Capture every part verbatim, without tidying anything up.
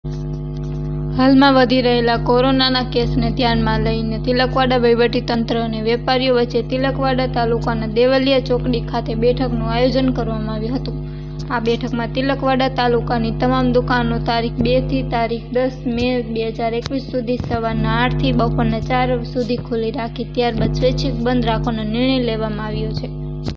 હાલમાં વધી રહેલા કોરોનાના કેસને ધ્યાનમાં લઈને તિલકવાડા વહીવટીતંત્ર અને વેપારીઓ વચ્ચે તિલકવાડા તાલુકાના દેવલિયા ચોકડી ખાતે બેઠકનું આયોજન કરવામાં આવ્યું હતું। આ બેઠકમાં તિલકવાડા તાલુકાની તમામ દુકાનો તારીખ બે થી તારીખ દસ મે બે હજાર એકવીસ સુધી સવારના આઠ થી બપોરના ચાર સુધી ખુલ્લી રાખી ત્યારબાદ સ્વૈચ્છિક બંધ રાખવાનો નિર્ણય લેવામાં આવ્યો છે।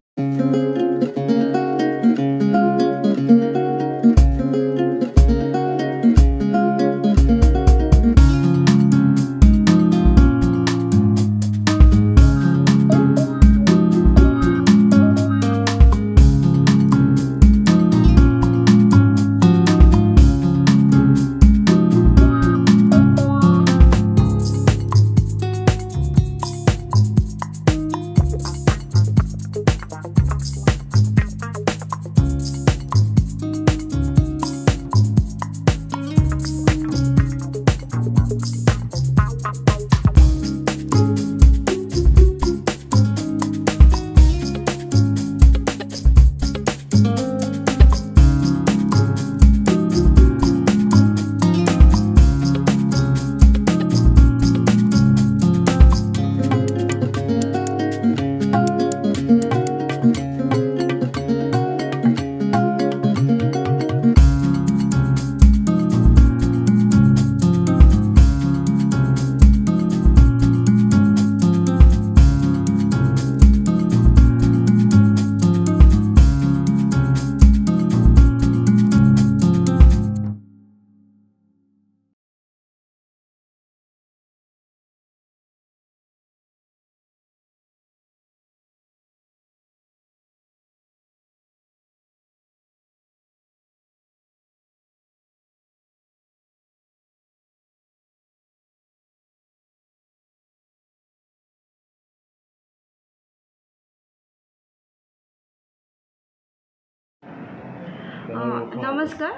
नमस्कार,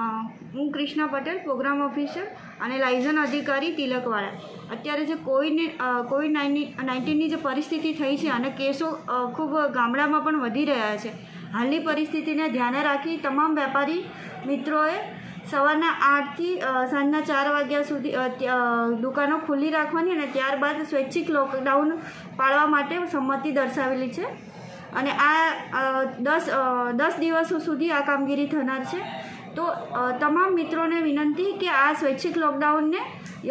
हूँ कृष्णा पटेल, प्रोग्राम ऑफिसर और लाइजन अधिकारी तिलकवाड़ा। अत्यारे जे कोविड कोविड नाइन्टीन की परिस्थिति थई छे अने केसों खूब गामडामां पण वधी रह्या छे। हालनी परिस्थितिने ध्याने राखी तमाम वेपारी मित्रोए सवारना आठ थी सांजना चार वाग्या सुधी दुकानों खुली राखवानी अने त्यारबाद स्वैच्छिक लॉकडाउन पाळवा माटे संमति दर्शावेली छे અને આ દસ દસ દિવસો સુધી આ કામગીરી થનાર છે। તો તમામ મિત્રોને વિનંતી કે આ સ્વૈચ્છિક લોકડાઉનને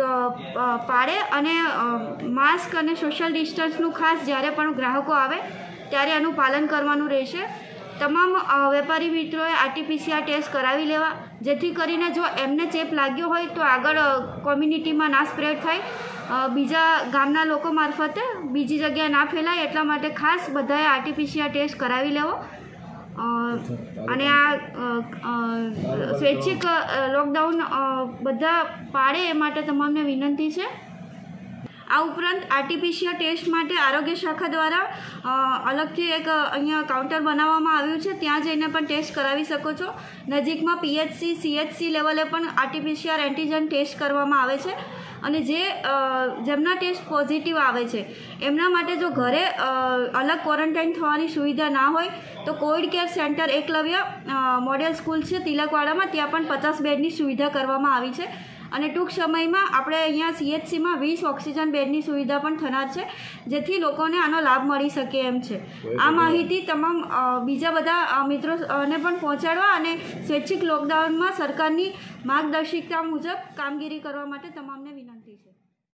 પાળે અને માસ્ક અને સોશિયલ ડિસ્ટન્સનું ખાસ જ્યારે પણ ગ્રાહકો આવે ત્યારે આનું પાલન કરવાનું રહેશે। તમામ વેપારી મિત્રોએ આરટીપીસીઆર ટેસ્ટ કરાવી લેવા, જેથી કરીને જો એમને ચેપ લાગ્યો હોય તો આગળ કોમ્યુનિટીમાં ના સ્પ્રેડ થાય, બીજા ગામના લોકો મારફતે બીજી જગ્યાએ ના ફેલાય એટલા માટે ખાસ બધાએ આરટીપીસીઆર ટેસ્ટ કરાવી લેવો। અને આ સ્વૈચ્છિક લોકડાઉન બધા પાડે એ માટે તમામને વિનંતી છે। આ ઉપરાંત આરટીપીસીઆર ટેસ્ટ માટે આરોગ્ય શાખા દ્વારા અલગથી એક અહીંયા કાઉન્ટર બનાવવામાં આવ્યું છે, ત્યાં જઈને પણ ટેસ્ટ કરાવી શકો છો। નજીકમાં પીએચસી સીએચસી લેવલે પણ આરટીપીસીઆર એન્ટીજન ટેસ્ટ કરવામાં આવે છે અને જે જેમના ટેસ્ટ પોઝિટિવ આવે છે એમના માટે જો ઘરે અલગ ક્વોરન્ટાઇન થવાની સુવિધા ના હોય તો covid care centre Eklavya model school છે તિલકવાડામાં, ત્યાં પણ પચાસ બેડની સુવિધા કરવામાં આવી છે અને ટૂંક સમયમાં આપણે અહીંયા સીએચસીમાં વીસ ઓક્સિજન બેડની સુવિધા પણ થનાર છે, જેથી લોકોને આનો લાભ મળી શકે એમ છે। આ માહિતી તમામ બીજા બધા મિત્રોને પણ પહોંચાડવા અને સ્વૈચ્છિક લોકડાઉનમાં સરકારની માર્ગદર્શિકા મુજબ કામગીરી કરવા માટે તમામને વિનંતી છે।